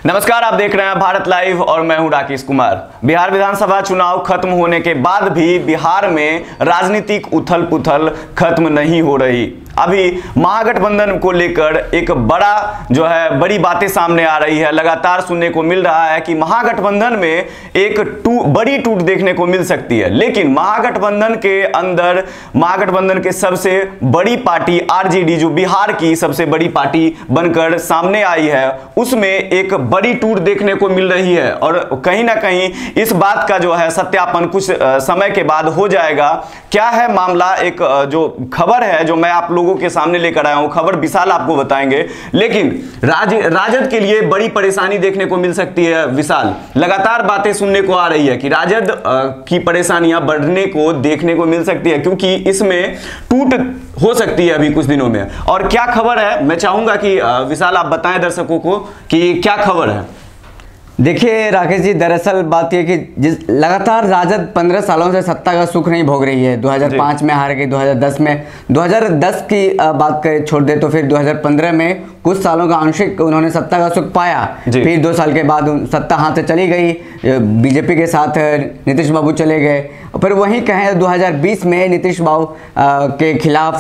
नमस्कार, आप देख रहे हैं भारत लाइव और मैं हूं राकेश कुमार। बिहार विधानसभा चुनाव खत्म होने के बाद भी बिहार में राजनीतिक उथल पुथल खत्म नहीं हो रही। अभी महागठबंधन को लेकर एक बड़ी बातें सामने आ रही है। लगातार सुनने को मिल रहा है कि महागठबंधन में एक बड़ी टूट देखने को मिल सकती है। लेकिन महागठबंधन के अंदर महागठबंधन के सबसे बड़ी पार्टी आरजेडी, जो बिहार की सबसे बड़ी पार्टी बनकर सामने आई है, उसमें एक बड़ी टूट देखने को मिल रही है। और कहीं ना कहीं इस बात का जो है सत्यापन कुछ समय के बाद हो जाएगा। क्या है मामला, एक जो खबर है जो मैं आप लोगों के सामने लेकर आया हूं, खबर विशाल आपको बताएंगे। लेकिन राजद के लिए बड़ी परेशानी देखने को मिल सकती है। विशाल, लगातार बातें सुनने को आ रही है कि राजद की परेशानियां बढ़ने को देखने को मिल सकती है, क्योंकि इसमें टूट हो सकती है अभी कुछ दिनों में। और क्या खबर है, मैं चाहूंगा कि विशाल आप बताएं दर्शकों को कि क्या खबर है। देखिए राकेश जी, दरअसल बात यह कि लगातार राजद 15 सालों से सत्ता का सुख नहीं भोग रही है। 2005 में हार गई, 2010 में, 2010 की बात करें छोड़ दे तो फिर 2015 में कुछ सालों का आंशिक उन्होंने सत्ता का सुख पाया। फिर 2 साल के बाद सत्ता हाथ से चली गई, बीजेपी के साथ नीतीश बाबू चले गए। फिर वहीं कहें 2020 में नीतीश बाबू के खिलाफ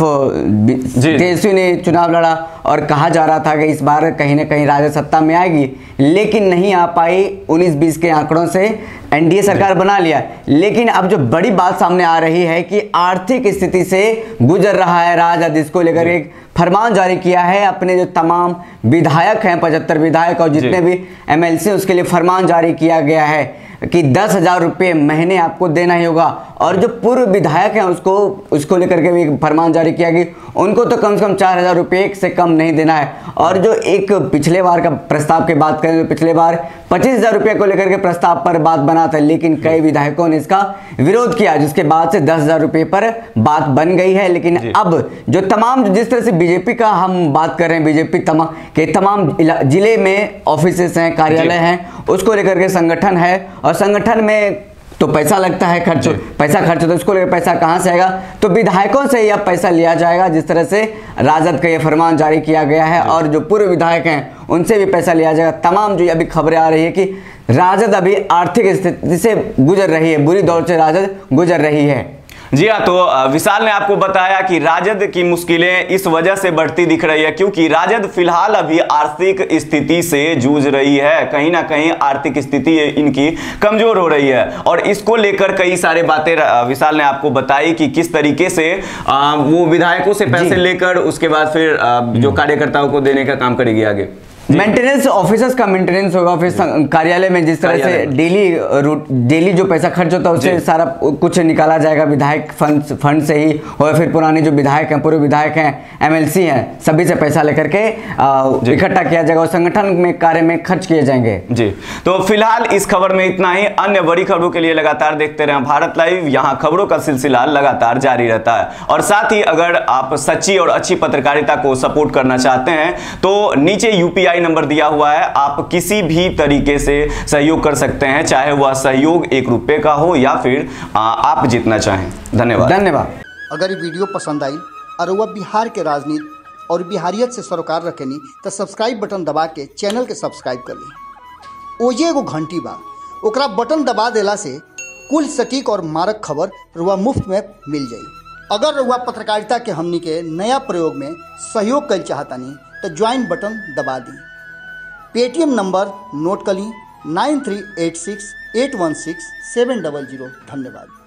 तेजस्वी ने चुनाव लड़ा और कहा जा रहा था कि इस बार कहीं ना कहीं राजद सत्ता में आएगी, लेकिन नहीं आ पाई। 19-20 के आंकड़ों से एनडीए सरकार बना लिया। लेकिन अब जो बड़ी बात सामने आ रही है कि आर्थिक स्थिति से गुजर रहा है राजद, इसको लेकर एक फरमान जारी किया है। अपने जो तमाम विधायक हैं, 75 विधायक और जितने भी एमएलसी, उसके लिए फरमान जारी किया गया है कि 10,000 रुपये महीने आपको देना ही होगा। और जो पूर्व विधायक हैं उसको लेकर के भी फरमान जारी किया कि उनको तो कम से कम 4,000 रुपये से कम नहीं देना है। और जो एक पिछले बार का प्रस्ताव की बात करें तो पिछले बार 25,000 रुपये को लेकर के प्रस्ताव पर बात बना था, लेकिन कई विधायकों ने इसका विरोध किया, जिसके बाद से 10,000 रुपये पर बात बन गई है। लेकिन अब जो तमाम, जिस तरह से बीजेपी का हम बात कर रहे हैं, बीजेपी के तमाम जिले में ऑफिसेस हैं, कार्यालय हैं, उसको लेकर के संगठन है और संगठन में तो पैसा लगता है, पैसा खर्च होता है, उसको लेकर पैसा कहाँ से आएगा? तो विधायकों से यह पैसा लिया जाएगा। जिस तरह से राजद का यह फरमान जारी किया गया है और जो पूर्व विधायक हैं उनसे भी पैसा लिया जाएगा। तमाम जो अभी खबरें आ रही है कि राजद अभी आर्थिक स्थिति से गुजर रही है, बुरी दौर से राजद गुजर रही है। जी हाँ, तो विशाल ने आपको बताया कि राजद की मुश्किलें इस वजह से बढ़ती दिख रही है क्योंकि राजद फिलहाल अभी आर्थिक स्थिति से जूझ रही है। कहीं ना कहीं आर्थिक स्थिति इनकी कमजोर हो रही है और इसको लेकर कई सारे बातें विशाल ने आपको बताई कि किस तरीके से वो विधायकों से पैसे लेकर उसके बाद फिर जो कार्यकर्ताओं को देने का काम करेगी आगे। मेंटेनेंस, ऑफिसर्स का मेंटेनेंस होगा। फिर कार्यालय में जिस तरह से डेली जो पैसा खर्च होता है उससे सारा कुछ निकाला जाएगा, विधायक फंड से ही। और फिर पुराने जो विधायक हैं, पूर्व विधायक हैं, एमएलसी हैं, सभी से पैसा लेकर के इकट्ठा किया जाएगा और संगठन में कार्य में खर्च किए जाएंगे। जी, तो फिलहाल इस खबर में इतना ही। अन्य बड़ी खबरों के लिए लगातार देखते रहें भारत लाइव। यहाँ खबरों का सिलसिला लगातार जारी रहता है। और साथ ही अगर आप सच्ची और अच्छी पत्रकारिता को सपोर्ट करना चाहते हैं तो नीचे यूपीआई नंबर दिया हुआ है, आप किसी भी तरीके से सहयोग कर सकते हैं, चाहे वह सहयोग 1 रुपये का हो या फिर आप जितना चाहें। धन्यवाद। अगर ये वीडियो पसंद आई और वह बिहार के राजनीति और बिहारियत से सरोकार रखेनी तो सब्सक्राइब बटन दबा के चैनल के सब्सक्राइब कर ली। ओजे एगो घंटी बा, ओकरा बटन दबा देला से कुल सटीक और मारक खबर रुआ मुफ्त में मिल जाई। अगर रुआ पत्रकारिता के हमनी के नया प्रयोग में सहयोग कर चाहतानी तो ज्वाइन बटन दबा दी। पेटीएम नंबर नोट कर ली 9386816700। धन्यवाद।